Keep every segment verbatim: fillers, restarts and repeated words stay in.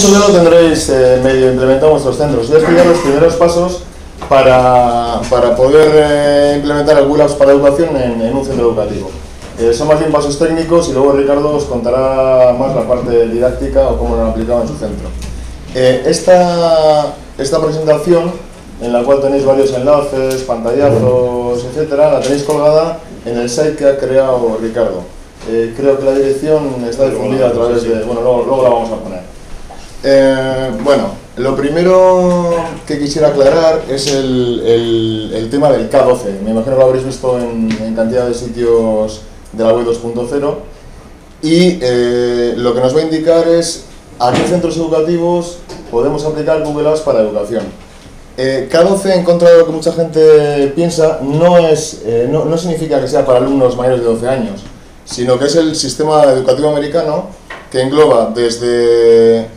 eso ya lo tendréis eh, medio implementado en vuestros centros. Voy a explicar los primeros pasos para, para poder eh, implementar el Google Apps para educación en, en un centro educativo. Eh, son más bien pasos técnicos y luego Ricardo os contará más la parte didáctica o cómo lo han aplicado en su centro. Eh, esta, esta presentación, en la cual tenéis varios enlaces, pantallazos, etcétera, la tenéis colgada en el site que ha creado Ricardo. Eh, creo que la dirección está difundida a través de... bueno, luego, luego la vamos a poner. Eh, bueno, lo primero que quisiera aclarar es el, el, el tema del K doce. Me imagino que lo habréis visto en, en cantidad de sitios de la web dos punto cero. Y eh, lo que nos va a indicar es a qué centros educativos podemos aplicar Google Apps para educación. Eh, K doce, en contra de lo que mucha gente piensa, no, es, eh, no, no significa que sea para alumnos mayores de doce años, sino que es el sistema educativo americano que engloba desde,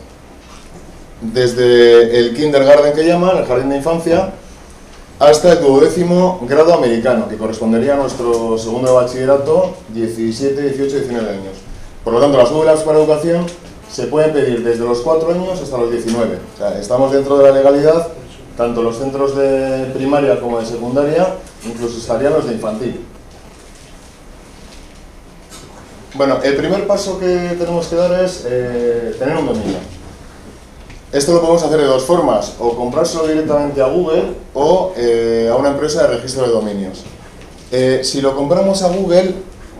desde el kindergarten que llaman, el jardín de infancia, hasta el duodécimo grado americano, que correspondería a nuestro segundo de bachillerato, diecisiete, dieciocho, diecinueve años. Por lo tanto, las Google Apps para educación se pueden pedir desde los cuatro años hasta los diecinueve. O sea, estamos dentro de la legalidad, tanto los centros de primaria como de secundaria, incluso estarían los de infantil. Bueno, el primer paso que tenemos que dar es eh, tener un dominio. Esto lo podemos hacer de dos formas, o comprárselo directamente a Google o eh, a una empresa de registro de dominios. Eh, si lo compramos a Google,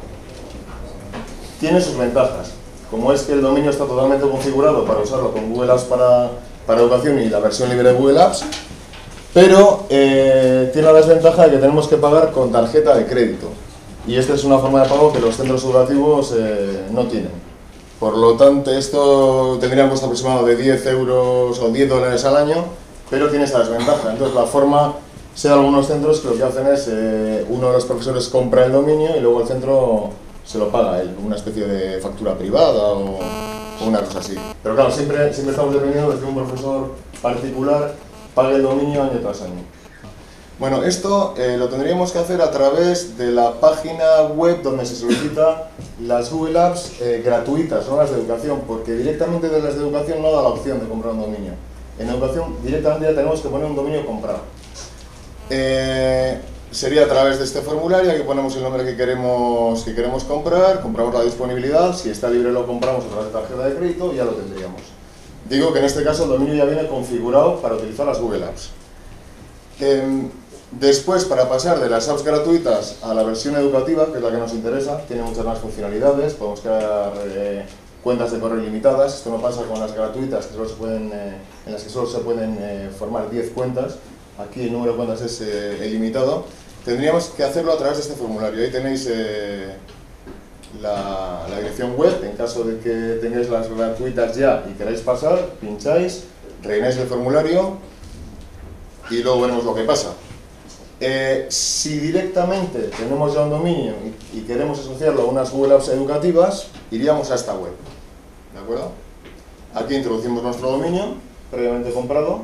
tiene sus ventajas, como es que el dominio está totalmente configurado para usarlo con Google Apps para, para educación y la versión libre de Google Apps, pero eh, tiene la desventaja de que tenemos que pagar con tarjeta de crédito. Y esta es una forma de pago que los centros educativos eh, no tienen. Por lo tanto, esto tendría un costo aproximado de diez euros o diez dólares al año, pero tiene esta desventaja. Entonces, la forma, sé de algunos centros que lo que hacen es, eh, uno de los profesores compra el dominio y luego el centro se lo paga a él, una especie de factura privada o, o una cosa así. Pero claro, siempre, siempre estamos dependiendo de que un profesor particular pague el dominio año tras año. Bueno, esto eh, lo tendríamos que hacer a través de la página web donde se solicita las Google Apps eh, gratuitas, no las de educación, porque directamente de las de educación no da la opción de comprar un dominio. En educación directamente ya tenemos que poner un dominio comprado. Eh, sería a través de este formulario, aquí ponemos el nombre que queremos, que queremos comprar, compramos la disponibilidad, si está libre lo compramos a través de tarjeta de crédito y ya lo tendríamos. Digo que en este caso el dominio ya viene configurado para utilizar las Google Apps. Eh, Después, para pasar de las apps gratuitas a la versión educativa, que es la que nos interesa, tiene muchas más funcionalidades, podemos crear eh, cuentas de correo ilimitadas. Esto no pasa con las gratuitas, que solo se pueden, eh, en las que solo se pueden eh, formar diez cuentas. Aquí el número de cuentas es eh, ilimitado. Tendríamos que hacerlo a través de este formulario. Ahí tenéis eh, la, la dirección web, en caso de que tengáis las gratuitas ya y queráis pasar, pincháis, rellenáis el formulario y luego veremos lo que pasa. Eh, si directamente tenemos ya un dominio y, y queremos asociarlo a unas Google Apps educativas, iríamos a esta web, ¿de acuerdo? Aquí introducimos nuestro dominio, previamente comprado.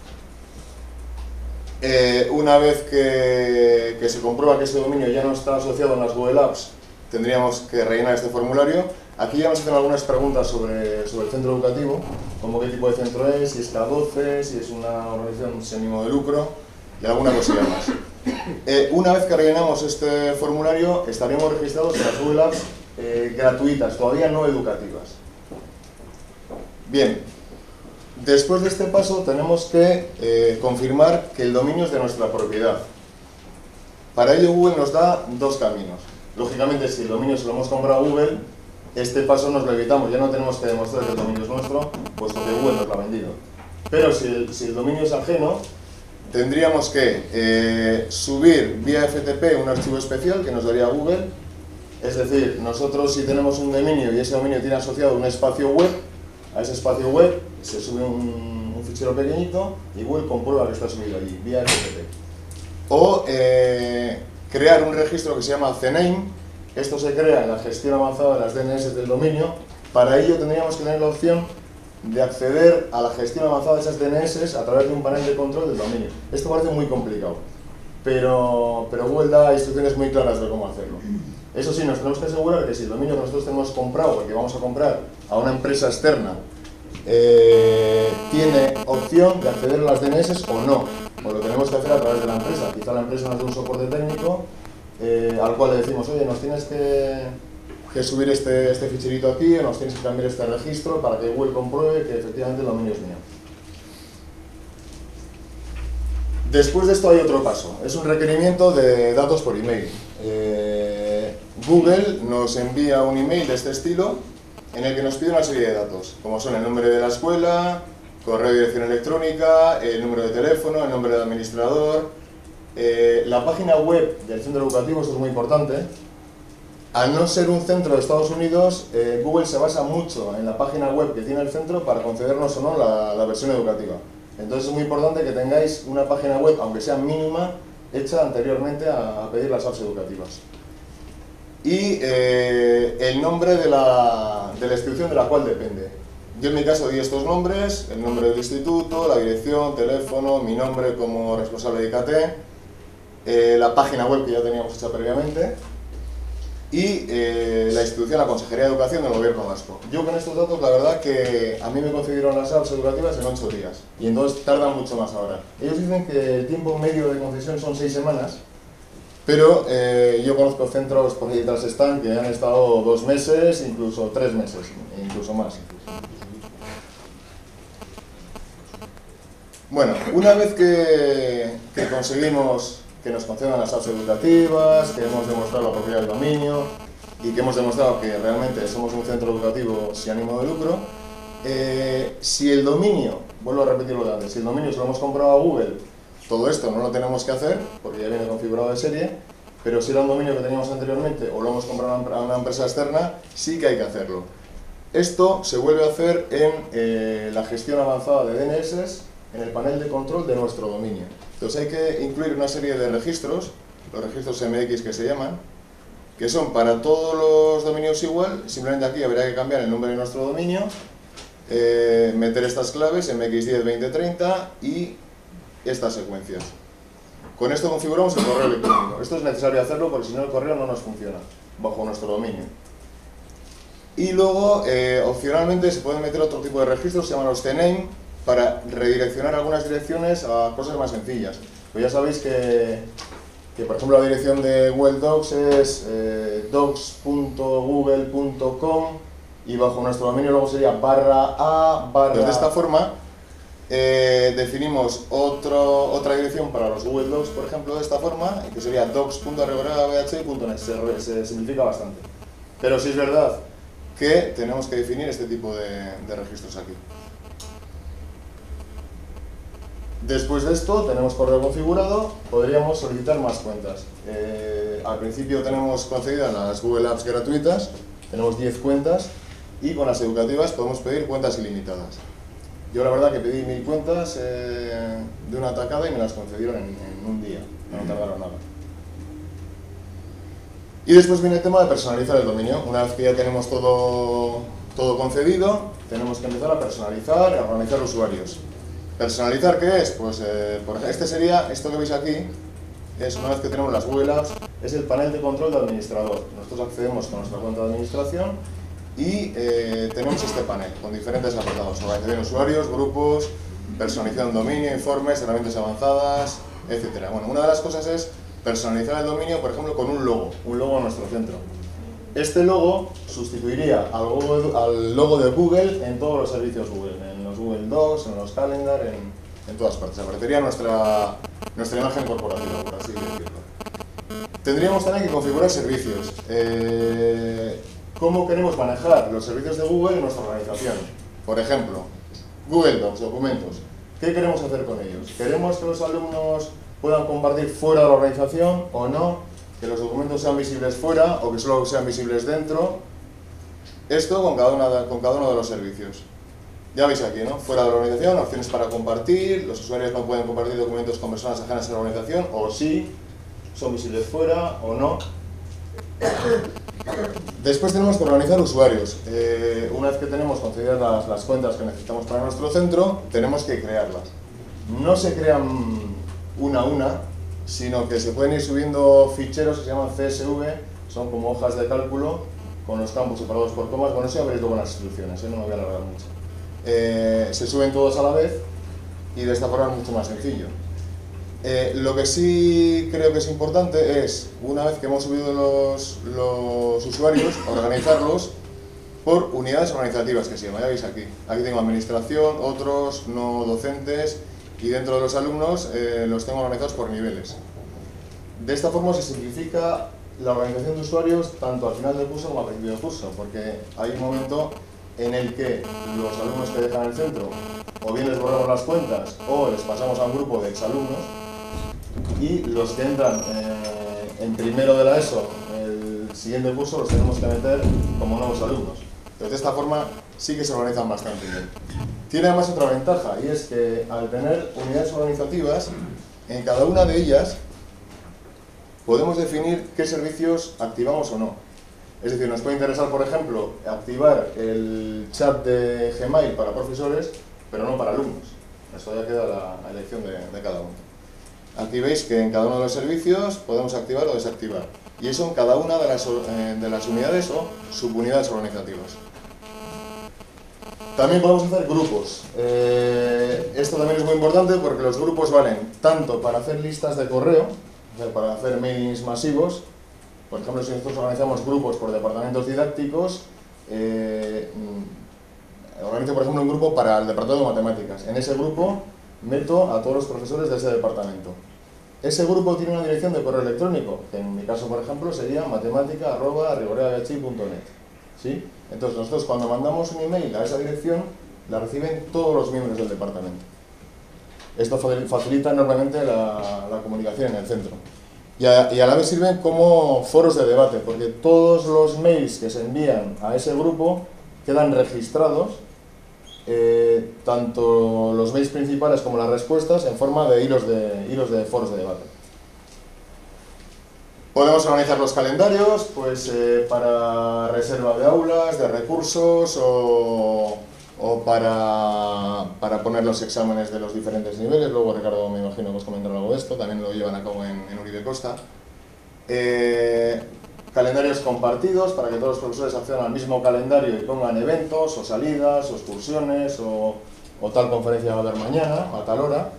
Eh, una vez que, que se comprueba que ese dominio ya no está asociado a unas Google Apps, tendríamos que rellenar este formulario. Aquí ya nos hacen algunas preguntas sobre, sobre el centro educativo, como qué tipo de centro es, si es K doce, si es una organización sin ánimo de lucro, y alguna cosilla más. Eh, una vez que rellenamos este formulario, estaríamos registrados en las Google Apps eh, gratuitas, todavía no educativas. Bien, después de este paso tenemos que eh, confirmar que el dominio es de nuestra propiedad. Para ello Google nos da dos caminos. Lógicamente, si el dominio se lo hemos comprado a Google, este paso nos lo evitamos, ya no tenemos que demostrar que el dominio es nuestro, puesto que Google nos lo ha vendido. Pero si el, si el dominio es ajeno, tendríamos que eh, subir vía F T P un archivo especial que nos daría Google. Es decir, nosotros si tenemos un dominio y ese dominio tiene asociado un espacio web, a ese espacio web se sube un, un fichero pequeñito y Google comprueba que está subido allí, vía F T P. O eh, crear un registro que se llama C name. Esto se crea en la gestión avanzada de las D N S del dominio. Para ello tendríamos que tener la opción de acceder a la gestión avanzada de esas D N S a través de un panel de control del dominio. Esto parece muy complicado, pero, pero Google da instrucciones muy claras de cómo hacerlo. Eso sí, nos tenemos que asegurar que si el dominio que nosotros tenemos comprado o el que vamos a comprar a una empresa externa eh, tiene opción de acceder a las D N S o no, o lo tenemos que hacer a través de la empresa. Quizá la empresa nos dé un soporte técnico eh, al cual le decimos, oye, nos tienes que, que subir este, este ficherito aquí, o nos tienes que cambiar este registro para que Google compruebe que efectivamente el dominio es mío. Después de esto hay otro paso, es un requerimiento de datos por email. Eh, Google nos envía un email de este estilo en el que nos pide una serie de datos, como son el nombre de la escuela, correo y dirección electrónica, el número de teléfono, el nombre del administrador, eh, la página web del centro educativo. Esto es muy importante. Al no ser un centro de Estados Unidos, eh, Google se basa mucho en la página web que tiene el centro para concedernos o no la, la versión educativa. Entonces es muy importante que tengáis una página web, aunque sea mínima, hecha anteriormente a, a pedir las apps educativas. Y eh, el nombre de la, de la institución de la cual depende. Yo en mi caso di estos nombres, el nombre del instituto, la dirección, teléfono, mi nombre como responsable de I C T, eh, la página web que ya teníamos hecha previamente, y eh, la institución, la Consejería de Educación del Gobierno Vasco. Yo con estos datos, la verdad que a mí me concedieron las apps educativas en ocho días, y entonces tardan mucho más ahora. Ellos dicen que el tiempo medio de concesión son seis semanas, pero eh, yo conozco centros, por ahí detrás están, que han estado dos meses, incluso tres meses, incluso más. Bueno, una vez que, que conseguimos que nos concedan las apps educativas, que hemos demostrado la propiedad del dominio y que hemos demostrado que realmente somos un centro educativo sin ánimo de lucro, eh, si el dominio, vuelvo a repetirlo de antes, si el dominio se lo hemos comprado a Google, todo esto no lo tenemos que hacer porque ya viene configurado de serie, pero si era un dominio que teníamos anteriormente o lo hemos comprado a una empresa externa, sí que hay que hacerlo. Esto se vuelve a hacer en eh, la gestión avanzada de D N S en el panel de control de nuestro dominio. Entonces hay que incluir una serie de registros, los registros M X que se llaman, que son para todos los dominios igual. Simplemente aquí habría que cambiar el nombre de nuestro dominio, eh, meter estas claves, M X diez, veinte, treinta y estas secuencias. Con esto configuramos el correo electrónico. Esto es necesario hacerlo porque si no el correo no nos funciona bajo nuestro dominio. Y luego, eh, opcionalmente, se pueden meter otro tipo de registros, se llaman los T name, para redireccionar algunas direcciones a cosas más sencillas. Pues ya sabéis que, que por ejemplo, la dirección de Google Docs es eh, docs punto google punto com y bajo nuestro dominio luego sería barra a barra... Pues de esta forma eh, definimos otro, otra dirección para los Google Docs, por ejemplo, de esta forma, que sería docs punto arreborega b h punto net. Se, se simplifica bastante. Pero sí es verdad que tenemos que definir este tipo de, de registros aquí. Después de esto, tenemos correo configurado, podríamos solicitar más cuentas. Eh, al principio tenemos concedidas las Google Apps gratuitas, tenemos diez cuentas, y con las educativas podemos pedir cuentas ilimitadas. Yo la verdad que pedí mil cuentas eh, de una tacada y me las concedieron en, en un día, no tardaron nada. Y después viene el tema de personalizar el dominio. Una vez que ya tenemos todo, todo concedido, tenemos que empezar a personalizar y a organizar usuarios. ¿Personalizar qué es? Pues eh, por ejemplo, este sería, esto que veis aquí, es una vez que tenemos las Google Apps, es el panel de control de administrador. Nosotros accedemos con nuestra cuenta de administración y eh, tenemos este panel con diferentes apartados: organización de usuarios, grupos, personalización de dominio, informes, herramientas avanzadas, etcétera. Bueno, una de las cosas es personalizar el dominio, por ejemplo, con un logo, un logo a nuestro centro. Este logo sustituiría al logo, al logo de Google en todos los servicios Google, en los Google Docs, en los Calendar, en, en todas partes. Aparecería nuestra, nuestra imagen corporativa, por así decirlo. Tendríamos también que configurar servicios. Eh, ¿Cómo queremos manejar los servicios de Google en nuestra organización? Por ejemplo, Google Docs, documentos. ¿Qué queremos hacer con ellos? ¿Queremos que los alumnos puedan compartir fuera de la organización o no? ¿Que los documentos sean visibles fuera o que solo sean visibles dentro? Esto con cada, una, con cada uno de los servicios. Ya veis aquí, ¿no? Fuera de la organización, opciones para compartir. Los usuarios no pueden compartir documentos con personas ajenas a la organización, o sí, son visibles fuera o no. Después tenemos que organizar usuarios. Eh, una vez que tenemos concedidas las, las cuentas que necesitamos para nuestro centro, tenemos que crearlas. No se crean una a una, sino que se pueden ir subiendo ficheros que se llaman C S V, son como hojas de cálculo con los campos separados por comas. Bueno, eso ya veréis luego en las instrucciones, ¿eh? No me voy a alargar mucho. eh, se suben todos a la vez y de esta forma es mucho más sencillo. Eh, lo que sí creo que es importante es, una vez que hemos subido los, los usuarios, organizarlos por unidades organizativas, que se llama, ya veis aquí. Aquí tengo administración, otros, no docentes, y dentro de los alumnos eh, los tengo organizados por niveles. De esta forma se simplifica la organización de usuarios tanto al final del curso como al principio del curso, porque hay un momento en el que los alumnos que dejan el centro o bien les borramos las cuentas o les pasamos a un grupo de exalumnos, y los que entran eh, en primero de la ESO, el siguiente curso, los tenemos que meter como nuevos alumnos. Entonces, de esta forma sí que se organizan bastante bien. Tiene además otra ventaja, y es que al tener unidades organizativas, en cada una de ellas podemos definir qué servicios activamos o no. Es decir, nos puede interesar, por ejemplo, activar el chat de Gmail para profesores, pero no para alumnos. Eso ya queda a la elección de, de cada uno. Aquí veis que en cada uno de los servicios podemos activar o desactivar. Y eso en cada una de las, eh, de las unidades o subunidades organizativas. También podemos hacer grupos. Eh, esto también es muy importante porque los grupos valen tanto para hacer listas de correo, o sea, para hacer mailings masivos. Por ejemplo, si nosotros organizamos grupos por departamentos didácticos, eh, organizo, por ejemplo, un grupo para el departamento de matemáticas. En ese grupo meto a todos los profesores de ese departamento. Ese grupo tiene una dirección de correo electrónico, que en mi caso, por ejemplo, sería matemática arroba rigoreabh punto net. ¿Sí? Entonces, nosotros cuando mandamos un email a esa dirección, la reciben todos los miembros del departamento. Esto facilita enormemente la, la comunicación en el centro. Y a, y a la vez sirven como foros de debate, porque todos los mails que se envían a ese grupo quedan registrados, eh, tanto los mails principales como las respuestas, en forma de hilos de, hilos de foros de debate. Podemos organizar los calendarios pues, eh, para reserva de aulas, de recursos o, o para, para poner los exámenes de los diferentes niveles. Luego Ricardo, me imagino que os comentará algo de esto, también lo llevan a cabo en, en Uribe Costa. Eh, calendarios compartidos para que todos los profesores accedan al mismo calendario y pongan eventos o salidas o excursiones o, o tal conferencia va a haber mañana a tal hora.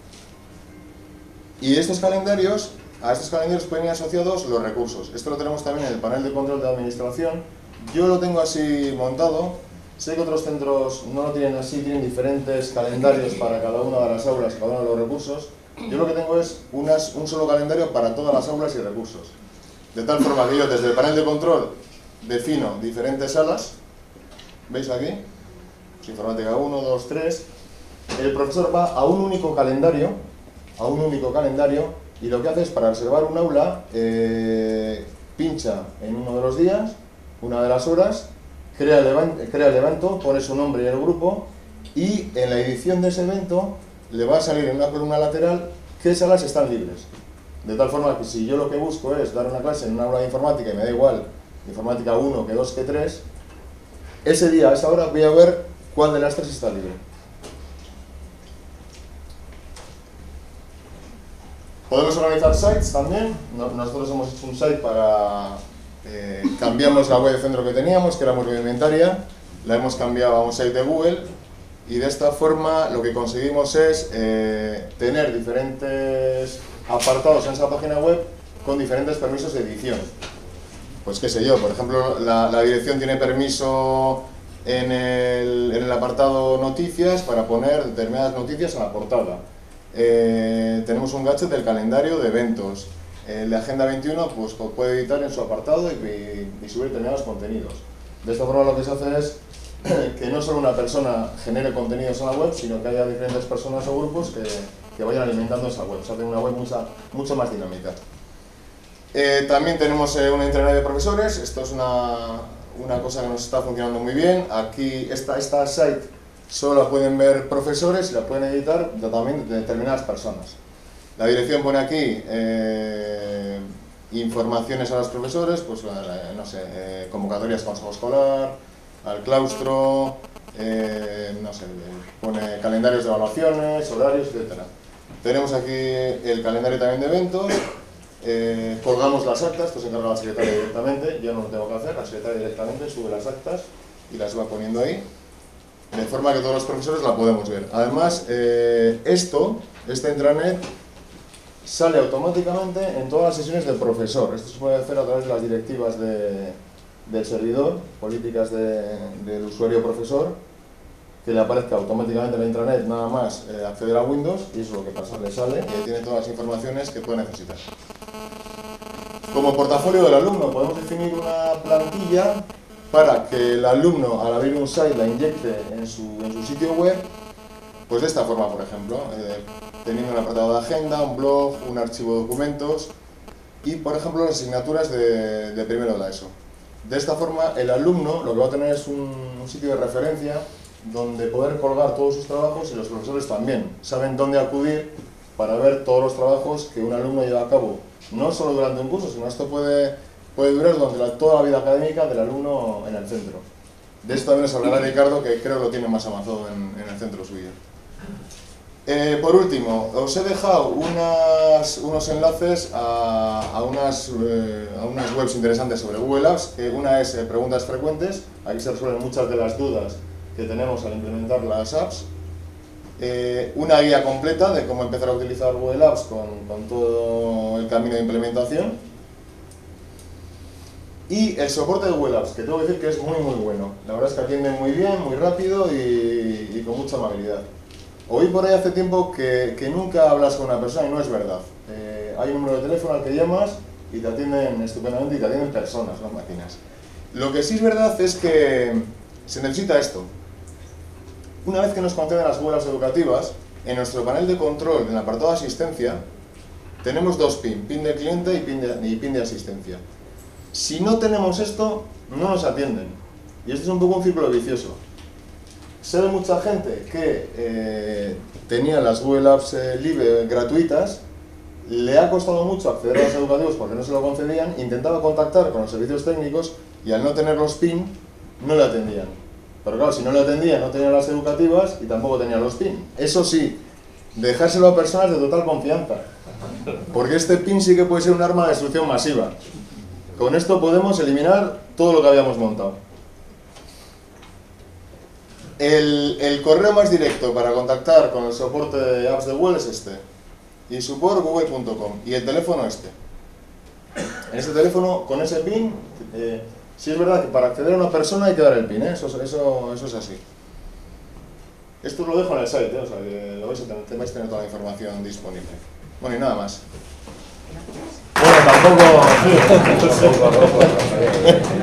Y estos calendarios, a estos calendarios pueden ir asociados los recursos. Esto lo tenemos también en el panel de control de administración. Yo lo tengo así montado. Sé que otros centros no lo tienen así, tienen diferentes calendarios para cada una de las aulas, cada uno de los recursos. Yo lo que tengo es unas, un solo calendario para todas las aulas y recursos. De tal forma que yo desde el panel de control defino diferentes salas. ¿Veis aquí? Pues informática uno, dos, tres. El profesor va a un único calendario, a un único calendario, y lo que hace es para reservar un aula, eh, pincha en uno de los días, una de las horas, crea el, evento, crea el evento, pone su nombre y el grupo, y en la edición de ese evento le va a salir en una columna lateral qué salas están libres. De tal forma que si yo lo que busco es dar una clase en una aula de informática y me da igual informática uno que dos que tres, ese día, a esa hora, voy a ver cuál de las tres está libre. Podemos organizar sites también. Nosotros hemos hecho un site para... Eh, cambiamos la web de centro que teníamos, que era muy rudimentaria, la hemos cambiado a un site de Google, y de esta forma lo que conseguimos es eh, tener diferentes apartados en esa página web con diferentes permisos de edición. Pues qué sé yo, por ejemplo, la, la dirección tiene permiso en el, en el apartado noticias para poner determinadas noticias en la portada. Eh, tenemos un gadget del calendario de eventos. El de Agenda veintiuno pues, puede editar en su apartado y, y, y subir determinados contenidos. De esta forma lo que se hace es que no solo una persona genere contenidos en la web, sino que haya diferentes personas o grupos que, que vayan alimentando esa web. Se hace una web mucha, mucho más dinámica. Eh, también tenemos eh, una intranet de profesores. Esto es una, una cosa que nos está funcionando muy bien. Aquí esta, esta site solo la pueden ver profesores y la pueden editar también de determinadas personas. La dirección pone aquí eh, informaciones a los profesores, pues eh, no sé, eh, convocatorias consejo escolar, al claustro, eh, no sé, pone calendarios de evaluaciones, horarios, etcétera. Tenemos aquí el calendario también de eventos, eh, colgamos las actas, esto se encarga la secretaria directamente, yo no lo tengo que hacer, la secretaria directamente sube las actas y las va poniendo ahí. de forma que todos los profesores la podemos ver. Además, eh, esto, esta intranet, sale automáticamente en todas las sesiones del profesor. Esto se puede hacer a través de las directivas de, del servidor, políticas de, del usuario profesor, que le aparezca automáticamente en la intranet nada más eh, acceder a Windows, y eso es lo que pasa, le sale y tiene todas las informaciones que puede necesitar. Como portafolio del alumno podemos definir una plantilla para que el alumno, al abrir un site, la inyecte en su, en su sitio web, pues de esta forma, por ejemplo, eh, teniendo un apartado de agenda, un blog, un archivo de documentos y, por ejemplo, las asignaturas de, de primero de la ESO. De esta forma, el alumno lo que va a tener es un, un sitio de referencia donde poder colgar todos sus trabajos, y los profesores también saben dónde acudir para ver todos los trabajos que un alumno lleva a cabo, no solo durante un curso, sino esto puede, puede durar durante la, toda la vida académica del alumno en el centro. De esto también nos hablará Ricardo, que creo que lo tiene más avanzado en, en el centro suyo. Eh, por último, os he dejado unas, unos enlaces a, a, unas, eh, a unas webs interesantes sobre Google Apps. Que una es eh, preguntas frecuentes, aquí se resuelven muchas de las dudas que tenemos al implementar las apps. Eh, una guía completa de cómo empezar a utilizar Google Apps con, con todo el camino de implementación. Y el soporte de Google Apps, que tengo que decir que es muy muy bueno. La verdad es que atienden muy bien, muy rápido y, y con mucha amabilidad. Oí por ahí hace tiempo que, que nunca hablas con una persona y no es verdad. Eh, hay un número de teléfono al que llamas y te atienden estupendamente y te atienden personas, no máquinas. Lo que sí es verdad es que se necesita esto. Una vez que nos conceden las Google Apps educativas, en nuestro panel de control, en el apartado de asistencia, tenemos dos pin, pin de cliente y pin de, y pin de asistencia. Si no tenemos esto, no nos atienden. Y esto es un poco un círculo vicioso. Sé de mucha gente que eh, tenía las Google Apps eh, libre gratuitas, le ha costado mucho acceder a los educativos porque no se lo concedían, intentaba contactar con los servicios técnicos y al no tener los pin, no le atendían. Pero claro, si no le atendían, no tenía las educativas y tampoco tenía los pin. Eso sí, dejárselo a personas de total confianza, porque este pin sí que puede ser un arma de destrucción masiva. Con esto podemos eliminar todo lo que habíamos montado. El, el correo más directo para contactar con el soporte de apps de Google es este, y support google punto com, y el teléfono este. En este teléfono, con ese pin, eh, sí es verdad que para acceder a una persona hay que dar el pin, ¿eh? eso, eso, eso es así. Esto os lo dejo en el site, ¿eh? O sea, que lo vais a tener, vais a tener toda la información disponible. Bueno, y nada más. Bueno, tampoco...